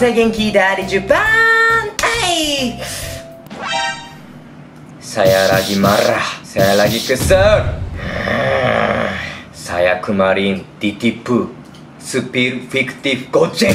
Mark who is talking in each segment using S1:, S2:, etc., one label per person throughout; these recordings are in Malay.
S1: saya Genki dari Jepang. Hai. Saya lagi marah, saya lagi kesel. Saya kemarin ditipu supir fiktif Gojek.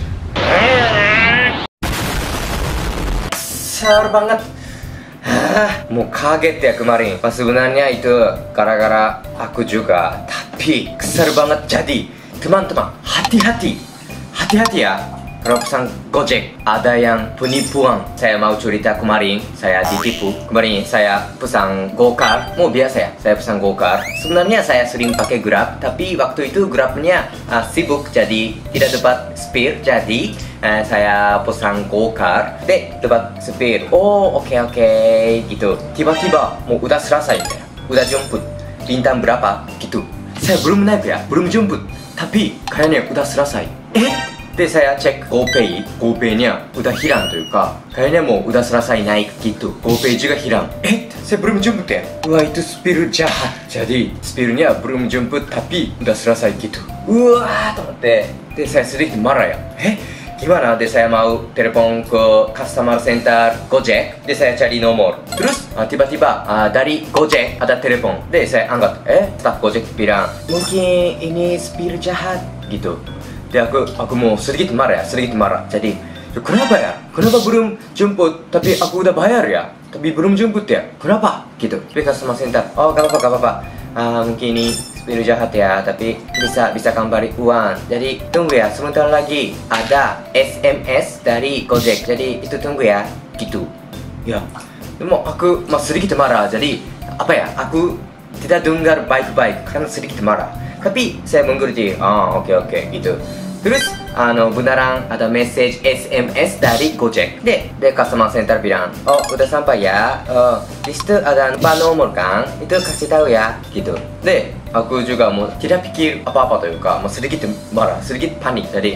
S1: Besar banget. Mau kaget ya kemarin. Pas sebenarnya itu gara-gara aku juga. Tapi besar banget. Jadi teman-teman, hati-hati. Hati-hati ya. Kalau pesan Gojek, ada yang penipuan. Saya mau cerita kemarin, saya ditipu. Kemarin saya pesan GoCar, mau biasa ya, saya pesan GoCar. Sebenarnya saya sering pakai Grab, tapi waktu itu Grabnya sibuk, jadi tidak dapat spare. Jadi saya pesan GoCar, dapat spare. Oh oke, gitu. Tiba-tiba mau udah selesai, udah jemput. Bintang berapa? Gitu. Saya belum naik ya, belum jemput. Tapi kayaknya udah selesai. Saya cek GoPay-nya udah hilangというか kayaknya mau udah selesai naik gitu. GoPay juga hilang. Saya belum jemput ya. Wah, itu supir jahat. Jadi supirnya belum jemput tapi udah selesai gitu. Wah, saya sedikit marah ya. Gimana? Saya mau telepon ke customer center Gojek. Saya cari nomor. Terus tiba-tiba dari Gojek ada telepon. Saya angkat. Staff Gojek bilang mungkin ini supir jahat gitu. Aku mau sedikit marah. Jadi kenapa ya? Kenapa belum jemput? Tapi aku udah bayar ya. Tapi belum jemput ya. Kenapa? Gitu. Tapi customer center, oh gak apa-apa. Mungkin ini supir jahat ya. Tapi bisa kembali uang. Jadi tunggu ya. Sebentar lagi ada SMS dari Gojek. Jadi itu tunggu ya. Gitu. Ya. Aku sedikit marah. Jadi apa ya? Aku tidak dengar baik-baik karena sedikit marah. Tapi saya mengerti. Oke gitu. Terus beneran ada message SMS dari Gojek. De customer center bilang, oh udah sampai ya. Di situ ada nomor kan? Itu kasih tahu ya. Gitu. Aku juga mau tidak pikir apa-apaというか、mau sedikit marah, sedikit panik. Jadi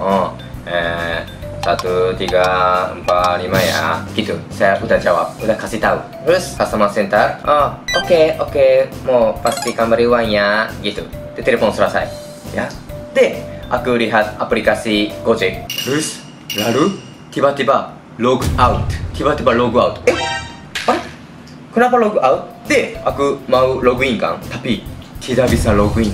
S1: 1, 3, 4, 5 ya. Gitu. Saya udah jawab, udah kasih tahu. Terus customer center, oke, mau pasti kembali uangnya. Gitu. Telepon selesai. Ya. Aku lihat aplikasi Gojek. Terus, lalu tiba-tiba log out. Kenapa log out? Aku mau login kan, tapi tidak bisa login.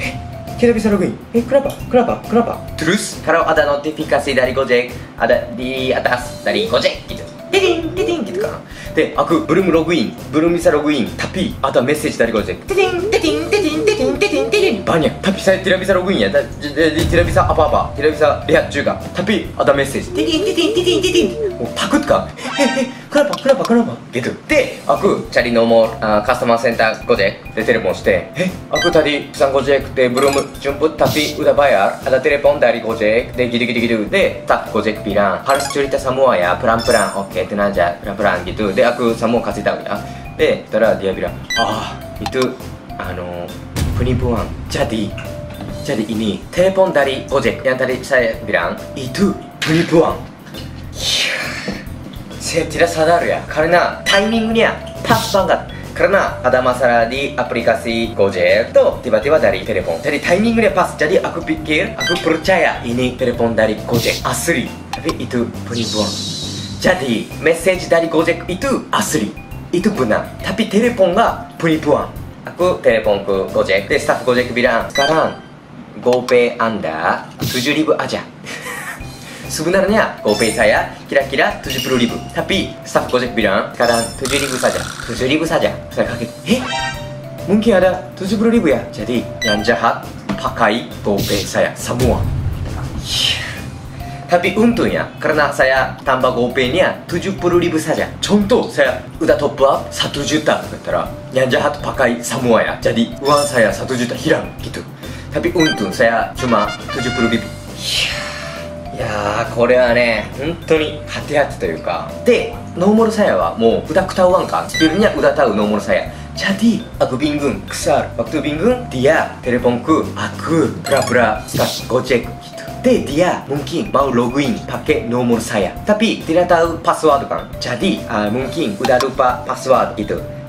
S1: Kenapa? Terus, kalau ada notifikasi dari Gojek, ada di atas dari Gojek gitu. Titing gitu kan. Aku belum bisa login. Tapi ada message dari Gojek. Titing. Banyak. Tapi saya tidak bisa login ya. Jadi tidak bisa apa-apa. Tidak bisa lihat juga. Tapi ada message. Titing. Takut kan? Kenapa? Gitu. Aku cari nomor customer center Gojek. Teleponして. Aku tadi pesan Gojek belum jemput tapi udah bayar. Ada telepon dari Gojek. Gitu. Staff Gojek bilang harus cerita semua ya. Pelan-pelan. Oke, tenang aja. Pelan-pelan gitu. Aku semua kasih tahu ya. Setelah dia bilang, itu penipuan. Jadi ini telepon dari Gojek yang tadi saya bilang itu penipuan. Saya tidak sadar ya, karena timingnya pas banget. Karena ada masalah di aplikasi Gojek tuh tiba-tiba dari telepon. Jadi timingnya pas. Jadi aku pikir, aku percaya ini telepon dari Gojek asli. Tapi itu penipuan. Jadi message dari Gojek itu asli. Itu benar. Tapi telepon nggak penipuan. Aku telepon ke Gojek. Staff Gojek bilang, sekarang GoPay Anda 7.000 aja. Sebenarnya GoPay saya kira-kira 70.000. Tapi staff Gojek bilang sekarang 7.000 saja. Saya kaget. Mungkin ada 70.000 ya. Jadi yang jahat pakai GoPay saya semua. Tapi untungnya karena saya tambah GoPay-nya 70.000 saja. Contoh saya udah top up 1 juta kata yang jahat pakai semua ya. Jadi uang saya 1 juta hilang gitu. Tapi untung saya cuma 70.000. Ya, これはね、本当にhati-hati というか。で、nomor saya はもうudah ketahuan kan. Supirnya udah tahu nomor saya. Jadi aku bingung, kesal. Waktu bingung dia teleponku, aku pura-pura staff Gojek gitu. Dia mungkin mau login pakai nomor saya. Tapi tidak tahu password kan. Jadi mungkin udah lupa password gitu.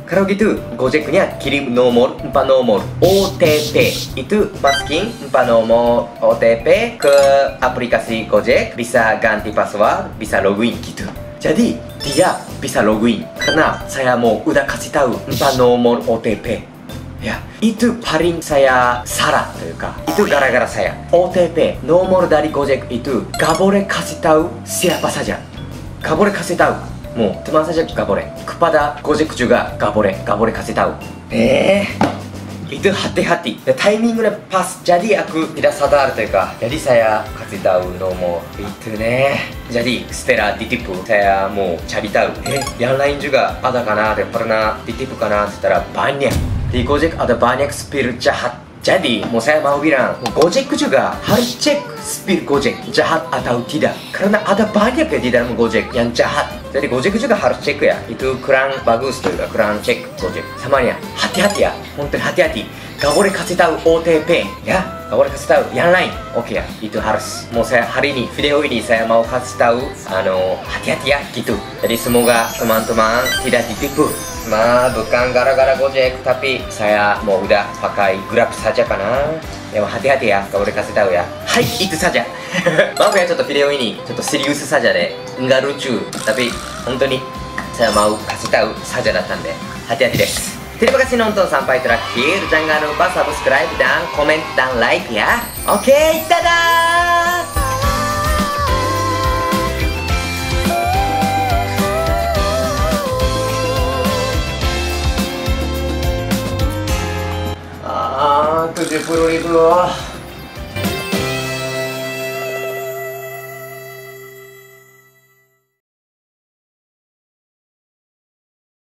S1: Kalau gitu, Gojeknya kirim nomor 4 nomor OTP. Itu masukin 4 nomor OTP ke aplikasi Gojek, bisa ganti password, bisa login gitu. Jadi dia bisa login karena saya mau udah kasih tahu 4 nomor OTP. Ya, itu paling saya salahというか, itu gara-gara saya. OTP nomor dari Gojek itu gak boleh kasih tahu siapa saja. Gak boleh kasih tahu. Mau teman saja gak boleh. Kepada Gojek juga gak boleh kasih tahu. Itu hati-hati. Timingnya pas. Jadi aku tidak sadarというか. Jadi saya kasih tahu nomor ituね. Jadi setelah ditipu, saya mau cari tahu. Yang lain juga ada ka na? Pernah ditipu ka na? Setelah banyak. Di Gojek ada banyak spill jahat. Jadi mau saya mau bilang, Gojek juga harus cek spill Gojek jahat atau tidak. Karena ada banyak ya di dalam Gojek yang jahat. Jadi Gojek juga harus cek ya. Itu kurang bagus tuh, kurang cek Gojek. Samanya hati-hati ya, honton hati-hati. Gak boleh kasih tahu OTP ya. Gak boleh kasih tahu yang lain. Oke ya, itu harus. Mau saya hari ini video ini saya mau kasih tahu hati-hati ya gitu. Jadi semoga teman-teman tidak ditipu. Bukan gara-gara Gojek, tapi saya mau udah pakai Grab saja karena ya hati-hati ya, gak boleh kasih tahu ya. Hai, itu saja. Maaf ya, video ini serius saja deh, nggak lucu, tapi honton saya mau kasih tahu saja datang deh. Hati-hati deh. Terima kasih nonton sampai terakhir. Jangan lupa subscribe dan komen dan like ya. Oke, dadah. Ah, 70.000